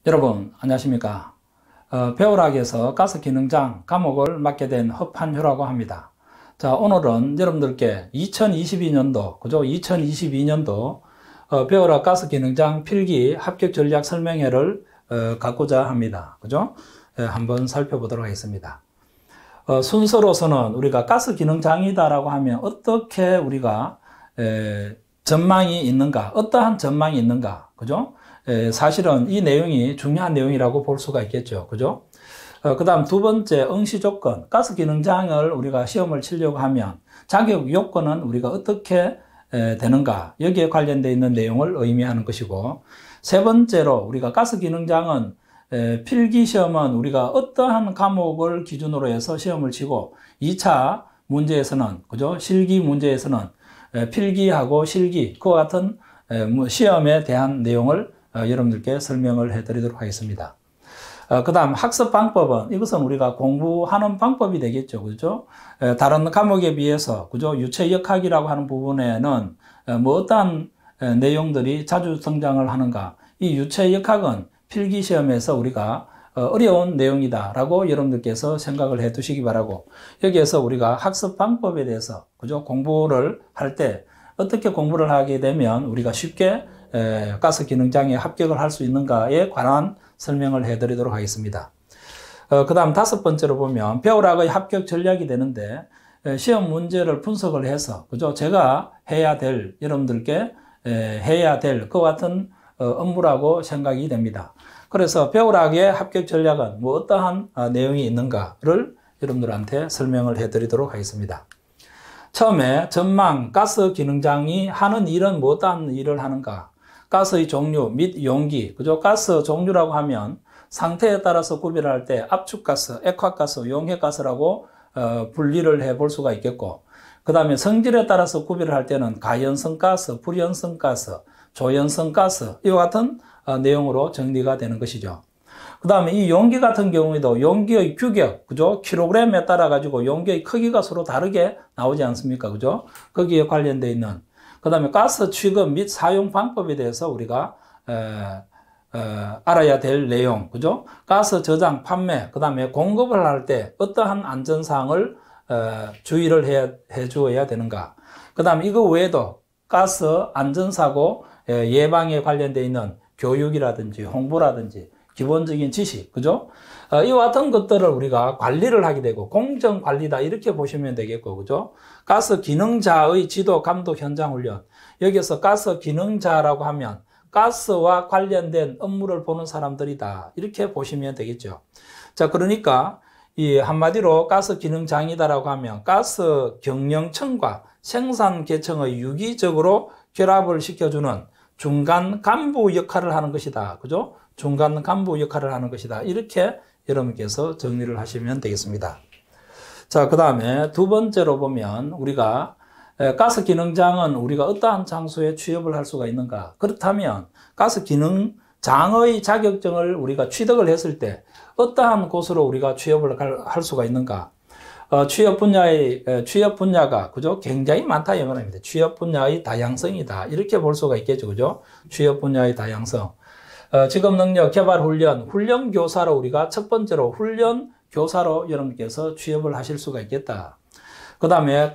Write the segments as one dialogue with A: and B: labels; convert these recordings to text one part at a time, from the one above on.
A: 여러분 안녕하십니까. 배우락에서 가스기능장 과목을 맡게 된 허판효라고 합니다. 자, 오늘은 여러분들께 2022년도 그죠? 2022년도 배우락 가스기능장 필기 합격 전략 설명회를 갖고자 합니다. 그죠? 한번 살펴보도록 하겠습니다. 순서로서는 우리가 가스기능장이다라고 하면 어떻게 우리가 전망이 있는가, 어떠한 전망이 있는가, 그죠? 사실은 이 내용이 중요한 내용이라고 볼 수가 있겠죠. 그죠? 그 다음 두 번째 응시 조건, 가스기능장을 우리가 시험을 치려고 하면 자격 요건은 우리가 어떻게 되는가, 여기에 관련되어 있는 내용을 의미하는 것이고, 세 번째로 우리가 가스기능장은 필기시험은 우리가 어떠한 과목을 기준으로 해서 시험을 치고, 2차 문제에서는, 그죠? 실기 문제에서는 필기하고 실기, 그와 같은 시험에 대한 내용을 여러분들께 설명을 해드리도록 하겠습니다. 그 다음 학습 방법은 이것은 우리가 공부하는 방법이 되겠죠. 그죠? 다른 과목에 비해서, 그죠? 유체역학이라고 하는 부분에는 뭐 어떠한 내용들이 자주 등장을 하는가. 이 유체역학은 필기시험에서 우리가 어려운 내용이다라고 여러분들께서 생각을 해 두시기 바라고, 여기에서 우리가 학습 방법에 대해서, 그죠? 공부를 할 때 어떻게 공부를 하게 되면 우리가 쉽게 가스기능장에 합격을 할 수 있는가에 관한 설명을 해드리도록 하겠습니다. 그 다음 다섯 번째로 보면 배우락의 합격 전략이 되는데, 시험 문제를 분석을 해서, 그죠? 제가 해야 될, 여러분들께 해야 될 그와 같은 업무라고 생각이 됩니다. 그래서 배우락의 합격 전략은 뭐 어떠한 내용이 있는가를 여러분들한테 설명을 해드리도록 하겠습니다. 처음에 전망, 가스기능장이 하는 일은 뭐 어떠한 일을 하는가, 가스의 종류 및 용기, 그죠? 가스 종류라고 하면 상태에 따라서 구별할 때 압축가스, 액화가스, 용해가스라고 분리를 해볼 수가 있겠고, 그 다음에 성질에 따라서 구별을 할 때는 가연성가스, 불연성가스, 조연성가스, 이와 같은 내용으로 정리가 되는 것이죠. 그 다음에 이 용기 같은 경우에도 용기의 규격, 그죠? 킬로그램에 따라 가지고 용기의 크기가 서로 다르게 나오지 않습니까? 그죠? 거기에 관련되어 있는, 그 다음에 가스 취급 및 사용 방법에 대해서 우리가 알아야 될 내용, 그죠? 가스 저장, 판매, 그 다음에 공급을 할 때 어떠한 안전사항을 주의를 해 주어야 되는가. 그 다음에 이거 외에도 가스 안전사고 예방에 관련되어 있는 교육이라든지 홍보라든지 기본적인 지식, 그죠? 이와 같은 것들을 우리가 관리를 하게 되고, 공정관리다 이렇게 보시면 되겠고, 그죠? 가스 기능자의 지도 감독 현장 훈련, 여기서 가스 기능자라고 하면 가스와 관련된 업무를 보는 사람들이다 이렇게 보시면 되겠죠. 자, 그러니까 이 한마디로 가스 기능장이다라고 하면 가스 경영청과 생산 계층의 유기적으로 결합을 시켜주는 중간 간부 역할을 하는 것이다. 그죠? 중간 간부 역할을 하는 것이다. 이렇게 여러분께서 정리를 하시면 되겠습니다. 자, 그 다음에 두 번째로 보면 우리가 가스기능장은 우리가 어떠한 장소에 취업을 할 수가 있는가? 그렇다면 가스기능장의 자격증을 우리가 취득을 했을 때 어떠한 곳으로 우리가 취업을 할 수가 있는가? 취업 분야가, 그죠? 굉장히 많다, 이 말입니다. 취업 분야의 다양성이다. 이렇게 볼 수가 있겠죠. 그죠? 취업 분야의 다양성. 직업 능력 개발 훈련 교사로 우리가 첫 번째로 훈련 교사로 여러분께서 취업을 하실 수가 있겠다. 그 다음에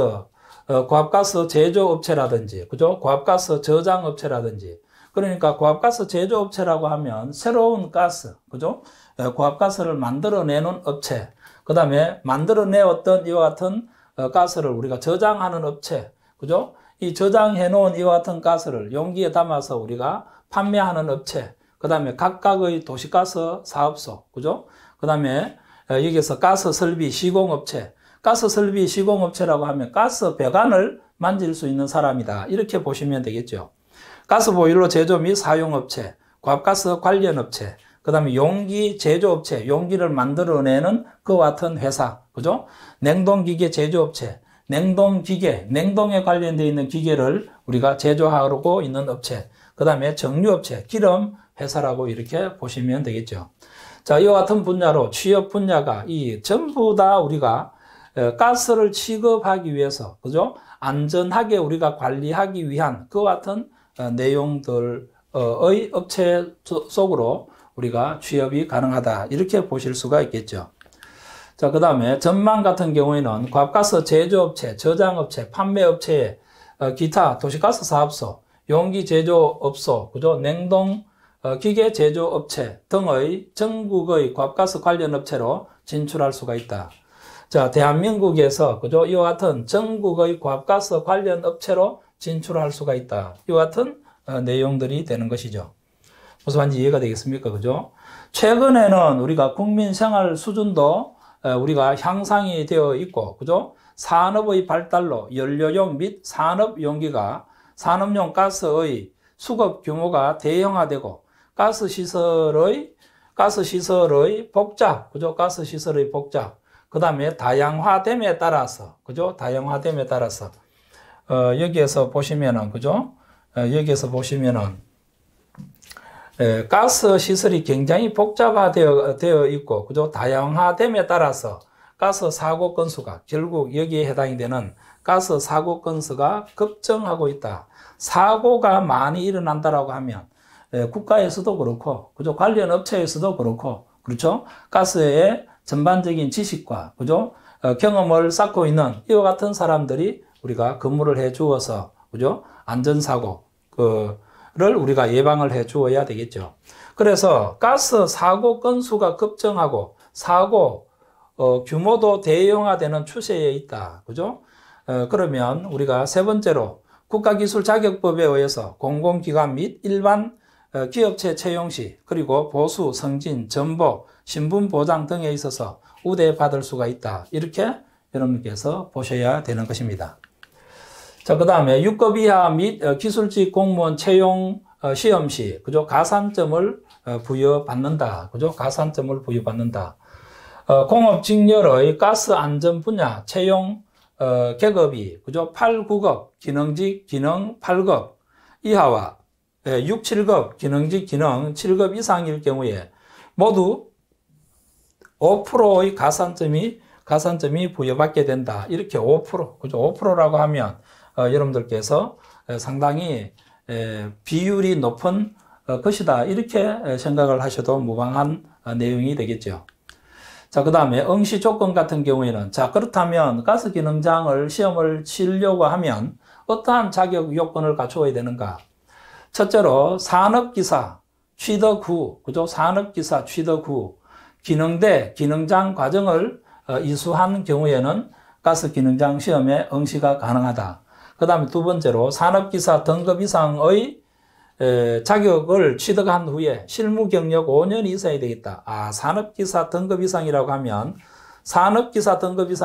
A: 고압가스 제조업체라든지, 그죠? 고압가스 저장업체라든지. 그러니까 고압가스 제조업체라고 하면 새로운 가스, 그죠? 고압가스를 만들어내는 업체. 그 다음에 만들어내었던 이와 같은 가스를 우리가 저장하는 업체, 그죠? 이 저장해 놓은 이와 같은 가스를 용기에 담아서 우리가 판매하는 업체, 그 다음에 각각의 도시가스 사업소, 그죠? 그 다음에 여기서 가스 설비 시공업체, 가스 설비 시공업체라고 하면 가스 배관을 만질 수 있는 사람이다. 이렇게 보시면 되겠죠. 가스 보일러 제조 및 사용업체, 고압가스 관련업체, 그 다음에 용기 제조업체, 용기를 만들어내는 그와 같은 회사, 그죠? 냉동기계 제조업체, 냉동기계, 냉동에 관련되어 있는 기계를 우리가 제조하고 있는 업체, 그 다음에 정유업체, 기름 회사라고 이렇게 보시면 되겠죠. 자, 이와 같은 분야로 취업 분야가 전부 다 우리가 가스를 취급하기 위해서, 그죠? 안전하게 우리가 관리하기 위한 그와 같은 내용들의 업체 속으로 우리가 취업이 가능하다. 이렇게 보실 수가 있겠죠. 자, 그 다음에 전망 같은 경우에는 과가스 제조업체, 저장업체, 판매업체, 기타 도시가스 사업소, 용기 제조업소, 그죠? 냉동 기계 제조업체 등의 전국의 과가스 관련 업체로 진출할 수가 있다. 자, 대한민국에서 그죠? 이와 같은 전국의 과가스 관련 업체로 진출할 수가 있다. 이와 같은 내용들이 되는 것이죠. 무슨 말인지 이해가 되겠습니까? 그죠? 최근에는 우리가 국민 생활 수준도 우리가 향상이 되어 있고, 그죠? 산업의 발달로 연료용 및 산업용기가 산업용 가스의 수급 규모가 대형화되고, 가스시설의 복잡, 그죠? 가스시설의 복잡. 그 다음에 다양화됨에 따라서, 그죠? 다양화됨에 따라서, 여기에서 보시면은, 그죠? 여기에서 보시면은, 가스 시설이 굉장히 복잡화되어 있고, 그죠? 다양화됨에 따라서 가스 사고 건수가 결국 여기에 해당이 되는 가스 사고 건수가 급증하고 있다. 사고가 많이 일어난다라고 하면, 국가에서도 그렇고, 그죠? 관련 업체에서도 그렇고, 그렇죠? 가스의 전반적인 지식과, 그죠? 경험을 쌓고 있는 이와 같은 사람들이 우리가 근무를 해 주어서, 그죠? 안전사고, 를 우리가 예방을 해 주어야 되겠죠. 그래서 가스 사고 건수가 급증하고 사고 규모도 대형화되는 추세에 있다. 그죠? 그러면 우리가 세 번째로 국가기술자격법에 의해서 공공기관 및 일반 기업체 채용 시 그리고 보수, 승진, 전보, 신분보장 등에 있어서 우대받을 수가 있다. 이렇게 여러분께서 보셔야 되는 것입니다. 자, 그 다음에 6급 이하 및 기술직 공무원 채용 시험 시, 그죠? 가산점을 부여받는다. 그죠? 가산점을 부여받는다. 공업직렬의 가스 안전 분야 채용 계급이, 그죠? 8, 9급 기능직 기능 8급 이하와 6, 7급 기능직 기능 7급 이상일 경우에 모두 5%의 가산점이 부여받게 된다. 이렇게 5%, 그죠? 5%라고 하면 여러분들께서 상당히 비율이 높은 것이다. 이렇게 생각을 하셔도 무방한 내용이 되겠죠. 자, 그 다음에 응시 조건 같은 경우에는, 자, 그렇다면 가스기능장을 시험을 치려고 하면 어떠한 자격 요건을 갖추어야 되는가? 첫째로 산업기사 취득 후, 그죠? 산업기사 취득 후 기능대 기능장 과정을 이수한 경우에는 가스기능장 시험에 응시가 가능하다. 그 다음에 두 번째로 산업기사 등급 이상의 자격을 취득한 후에 실무 경력 5년 이상이 되겠다. 산업기사 등급 이상이라고 하면 산업기사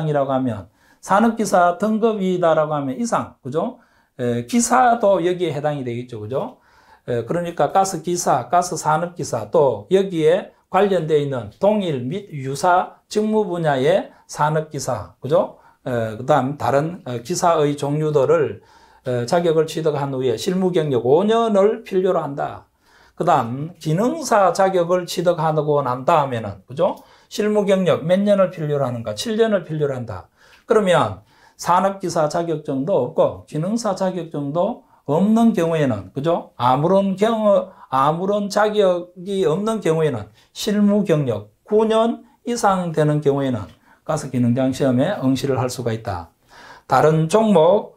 A: 등급이다라고 하면 이상, 그죠? 기사도 여기에 해당이 되겠죠, 그죠? 그러니까 가스기사, 가스산업기사 또 여기에 관련되어 있는 동일 및 유사 직무 분야의 산업기사, 그죠? 그 다음 다른 기사의 종류들을 자격을 취득한 후에 실무 경력 5년을 필요로 한다. 그 다음 기능사 자격을 취득하고 난 다음에는, 그죠? 실무 경력 몇 년을 필요로 하는가? 7년을 필요로 한다. 그러면 산업기사 자격증도 없고 기능사 자격증도 없는 경우에는, 그죠? 아무런 자격이 없는 경우에는 실무 경력 9년 이상 되는 경우에는 가스기능장 시험에 응시를 할 수가 있다. 다른 종목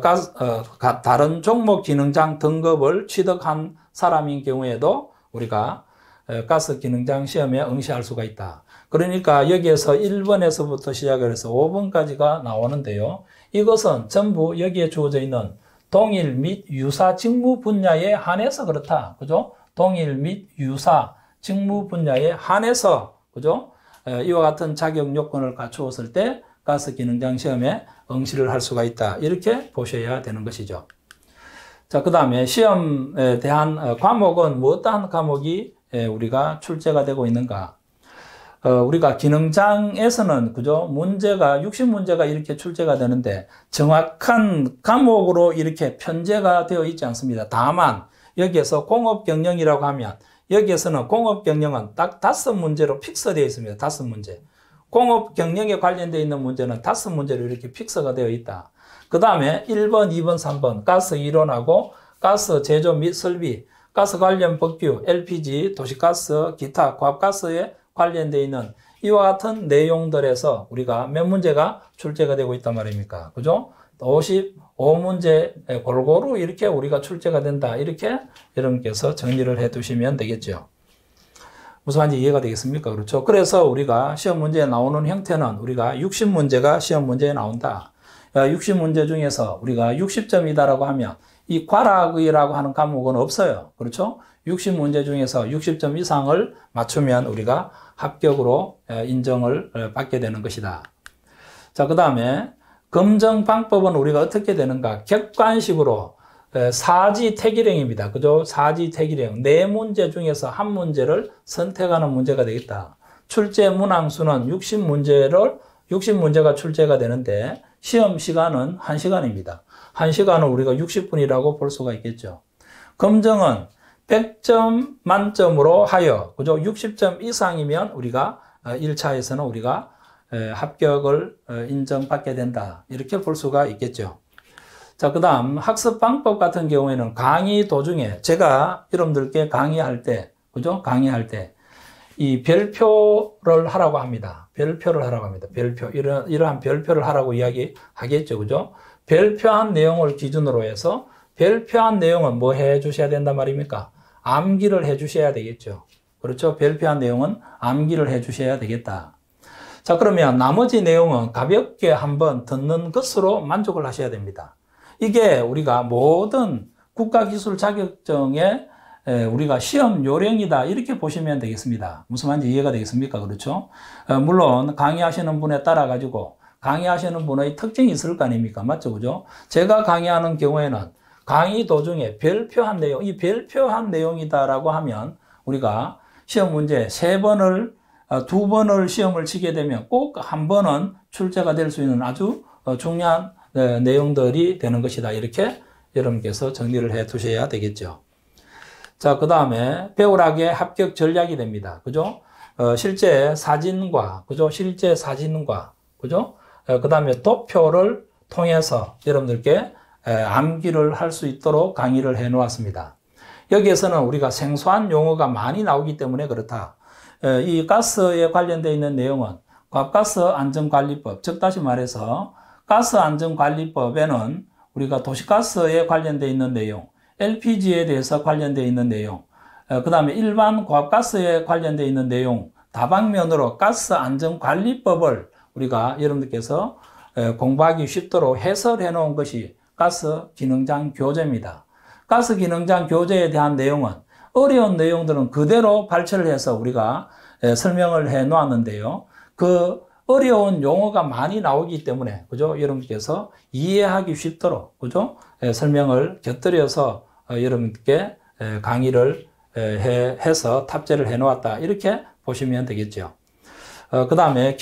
A: 기능장 등급을 취득한 사람인 경우에도 우리가 가스기능장 시험에 응시할 수가 있다. 그러니까 여기에서 1번에서부터 시작을 해서 5번까지가 나오는데요. 이것은 전부 여기에 주어져 있는 동일 및 유사 직무 분야에 한해서 그렇다. 그죠? 동일 및 유사 직무 분야에 한해서, 그죠? 이와 같은 자격 요건을 갖추었을 때 가스기능장 시험에 응시를 할 수가 있다. 이렇게 보셔야 되는 것이죠. 자, 그 다음에 시험에 대한 과목은 어떠한 과목이 우리가 출제가 되고 있는가? 우리가 기능장에서는, 그죠? 문제가, 60문제가 이렇게 출제가 되는데 정확한 과목으로 이렇게 편제가 되어 있지 않습니다. 다만, 여기에서 공업경영이라고 하면, 여기에서는 공업경영은 딱 5문제로 픽스되어 있습니다. 5문제. 공업경영에 관련되어 있는 문제는 5문제로 이렇게 픽스가 되어 있다. 그 다음에 1번, 2번, 3번 가스 이론하고 가스 제조 및 설비, 가스 관련 법규, LPG, 도시가스, 기타, 고압가스에 관련되어 있는 이와 같은 내용들에서 우리가 몇 문제가 출제가 되고 있단 말입니까? 그죠? 55문제 골고루 이렇게 우리가 출제가 된다. 이렇게 여러분께서 정리를 해 두시면 되겠죠. 무슨 말인지 이해가 되겠습니까? 그렇죠? 그래서 우리가 시험 문제에 나오는 형태는 우리가 60문제가 시험 문제에 나온다. 60문제 중에서 우리가 60점이다라고 하면 이 과락이라고 하는 과목은 없어요. 그렇죠? 60문제 중에서 60점 이상을 맞추면 우리가 합격으로 인정을 받게 되는 것이다. 자, 그 다음에 검정 방법은 우리가 어떻게 되는가? 객관식으로 사지택일형입니다. 그죠? 사지택일형. 4문제 중에서 한 문제를 선택하는 문제가 되겠다. 출제 문항수는 60문제가 출제가 되는데 시험 시간은 1시간입니다. 1시간은 우리가 60분이라고 볼 수가 있겠죠. 검정은 100점 만점으로 하여, 그죠? 60점 이상이면 우리가 1차에서는 우리가 합격을 인정받게 된다. 이렇게 볼 수가 있겠죠. 자, 그 다음 학습 방법 같은 경우에는 강의 도중에 제가 여러분들께 강의할 때, 그죠? 강의할 때 이 별표를 하라고 합니다. 별표를 하라고 합니다. 별표. 이러한 별표를 하라고 이야기하겠죠. 그죠? 별표한 내용을 기준으로 해서 별표한 내용은 뭐 해 주셔야 된단 말입니까? 암기를 해 주셔야 되겠죠. 그렇죠? 별표한 내용은 암기를 해 주셔야 되겠다. 자, 그러면 나머지 내용은 가볍게 한번 듣는 것으로 만족을 하셔야 됩니다. 이게 우리가 모든 국가기술 자격증에 우리가 시험 요령이다 이렇게 보시면 되겠습니다. 무슨 말인지 이해가 되겠습니까? 그렇죠? 물론 강의하시는 분에 따라 가지고 강의하시는 분의 특징이 있을 거 아닙니까? 맞죠? 그죠? 제가 강의하는 경우에는 강의 도중에 별표한 내용, 이 별표한 내용이다라고 하면 우리가 시험 문제 3번을 2번을 시험을 치게 되면 꼭 한 번은 출제가 될 수 있는 아주 중요한 내용들이 되는 것이다. 이렇게 여러분께서 정리를 해 두셔야 되겠죠. 자, 그 다음에 배우락의 합격 전략이 됩니다. 그죠? 실제 사진과, 그죠? 실제 사진과, 그죠? 그 다음에 도표를 통해서 여러분들께 암기를 할 수 있도록 강의를 해 놓았습니다. 여기에서는 우리가 생소한 용어가 많이 나오기 때문에 그렇다. 이 가스에 관련되어 있는 내용은 과가스 안전관리법, 즉 다시 말해서 가스 안전관리법에는 우리가 도시가스에 관련되어 있는 내용, LPG에 대해서 관련되어 있는 내용, 그 다음에 일반 과가스에 관련되어 있는 내용, 다방면으로 가스 안전관리법을 우리가 여러분들께서 공부하기 쉽도록 해설해 놓은 것이 가스 기능장 교재입니다. 가스 기능장 교재에 대한 내용은 어려운 내용들은 그대로 발췌를 해서 우리가 설명을 해 놓았는데요. 그 어려운 용어가 많이 나오기 때문에, 그죠? 여러분께서 이해하기 쉽도록, 그죠? 설명을 곁들여서 여러분께 강의를 해서 탑재를 해 놓았다. 이렇게 보시면 되겠죠. 그 다음에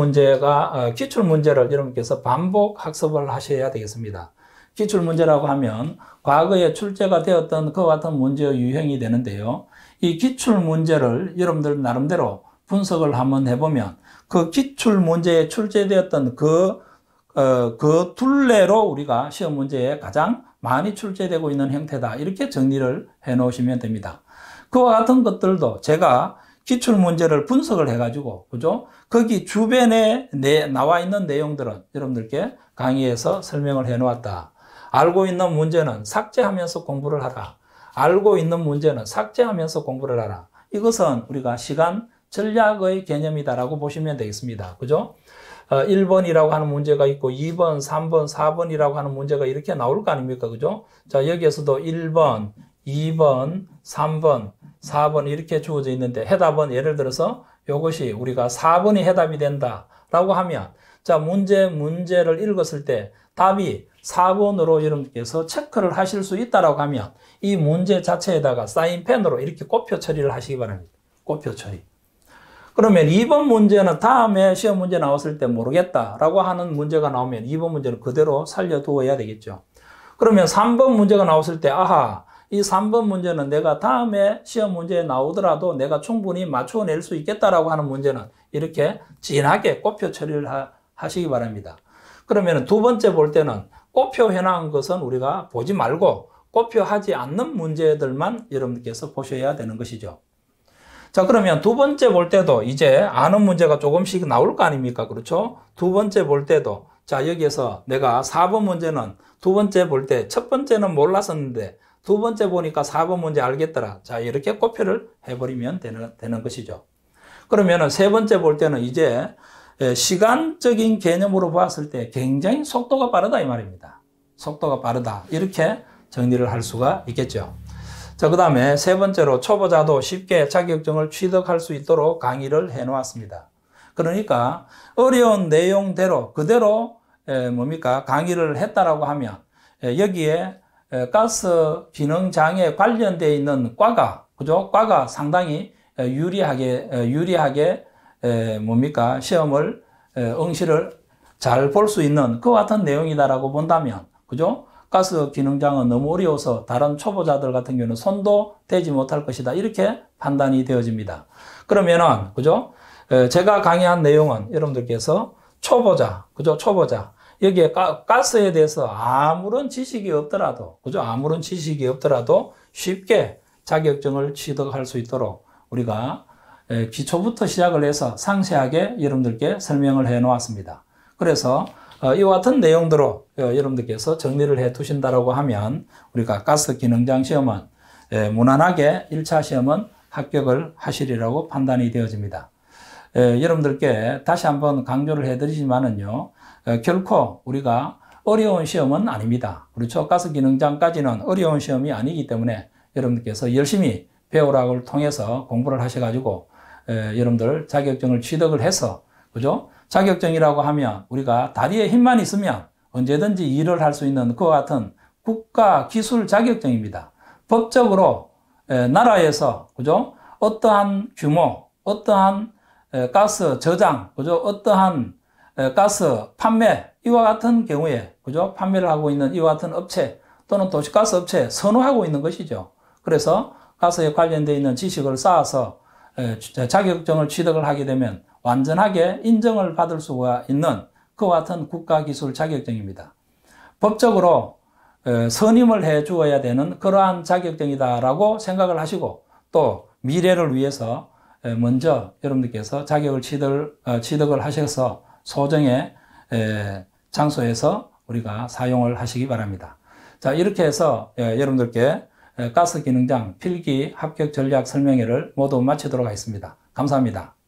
A: 기출문제를 여러분께서 반복 학습을 하셔야 되겠습니다. 기출문제라고 하면 과거에 출제가 되었던 그와 같은 문제의 유형이 되는데요. 이 기출문제를 여러분들 나름대로 분석을 한번 해보면 그 기출문제에 출제되었던 그 둘레로 우리가 시험 문제에 가장 많이 출제되고 있는 형태다. 이렇게 정리를 해 놓으시면 됩니다. 그와 같은 것들도 제가 기출문제를 분석을 해가지고, 그죠? 거기 주변에 나와 있는 내용들은 여러분들께 강의에서 설명을 해 놓았다. 알고 있는 문제는 삭제하면서 공부를 하라. 알고 있는 문제는 삭제하면서 공부를 하라. 이것은 우리가 시간 전략의 개념이다라고 보시면 되겠습니다. 그죠? 1번이라고 하는 문제가 있고 2번, 3번, 4번이라고 하는 문제가 이렇게 나올 거 아닙니까? 그죠? 자, 여기에서도 1번, 2번, 3번, 4번 이렇게 주어져 있는데 해답은 예를 들어서 이것이 우리가 4번이 해답이 된다라고 하면 자, 문제를 읽었을 때 답이 4번으로 여러분께서 체크를 하실 수 있다라고 하면 이 문제 자체에다가 사인펜으로 이렇게 곱표 처리를 하시기 바랍니다. 곱표 처리. 그러면 2번 문제는 다음에 시험 문제 나왔을 때 모르겠다라고 하는 문제가 나오면 2번 문제는 그대로 살려두어야 되겠죠. 그러면 3번 문제가 나왔을 때 아하, 이 3번 문제는 내가 다음에 시험 문제에 나오더라도 내가 충분히 맞춰낼 수 있겠다라고 하는 문제는 이렇게 진하게 곱표 처리를 하시기 바랍니다. 그러면 두 번째 볼 때는 곱표 해놓은 것은 우리가 보지 말고 꼽혀하지 않는 문제들만 여러분들께서 보셔야 되는 것이죠. 자, 그러면 두 번째 볼 때도 이제 아는 문제가 조금씩 나올 거 아닙니까? 그렇죠? 두 번째 볼 때도, 자, 여기에서 내가 4번 문제는 두 번째 볼 때, 첫 번째는 몰랐었는데, 두 번째 보니까 4번 문제 알겠더라. 자, 이렇게 꼽표를 해버리면 되는 것이죠. 그러면은 세 번째 볼 때는 이제 시간적인 개념으로 봤을 때 굉장히 속도가 빠르다 이 말입니다. 속도가 빠르다. 이렇게 정리를 할 수가 있겠죠. 자, 그 다음에 세 번째로 초보자도 쉽게 자격증을 취득할 수 있도록 강의를 해 놓았습니다. 그러니까 어려운 내용대로 그대로 강의를 했다라고 하면 여기에 가스 기능 장애 관련되어 있는 과가, 그죠? 과가 상당히 유리하게 시험을 응시를 잘 볼 수 있는 그와 같은 내용이다라고 본다면, 그죠? 가스 기능장은 너무 어려워서 다른 초보자들 같은 경우는 손도 대지 못할 것이다. 이렇게 판단이 되어집니다. 그러면은, 그죠? 제가 강의한 내용은 여러분들께서 초보자, 그죠? 초보자. 여기에 가스에 대해서 아무런 지식이 없더라도, 그죠? 아무런 지식이 없더라도 쉽게 자격증을 취득할 수 있도록 우리가 기초부터 시작을 해서 상세하게 여러분들께 설명을 해 놓았습니다. 그래서 이와 같은 내용들로 여러분들께서 정리를 해 두신다라고 하면 우리가 가스 기능장 시험은 무난하게 1차 시험은 합격을 하시리라고 판단이 되어집니다. 여러분들께 다시 한번 강조를 해 드리지만은요, 결코 우리가 어려운 시험은 아닙니다. 그렇죠? 가스 기능장까지는 어려운 시험이 아니기 때문에 여러분들께서 열심히 배우락을 통해서 공부를 하셔가지고 여러분들 자격증을 취득을 해서, 그죠? 자격증이라고 하면 우리가 다리에 힘만 있으면 언제든지 일을 할 수 있는 그와 같은 국가 기술 자격증입니다. 법적으로 나라에서, 그죠? 어떠한 규모, 어떠한 가스 저장, 그죠? 어떠한 가스 판매, 이와 같은 경우에, 그죠? 판매를 하고 있는 이와 같은 업체 또는 도시가스 업체에 선호하고 있는 것이죠. 그래서 가스에 관련되어 있는 지식을 쌓아서 자격증을 취득을 하게 되면 완전하게 인정을 받을 수가 있는 그와 같은 국가기술 자격증입니다. 법적으로 선임을 해 주어야 되는 그러한 자격증이다라고 생각을 하시고 또 미래를 위해서 먼저 여러분들께서 자격을 취득을 하셔서 소정의 장소에서 우리가 사용을 하시기 바랍니다. 자, 이렇게 해서 여러분들께 가스 기능장 필기 합격 전략 설명회를 모두 마치도록 하겠습니다. 감사합니다.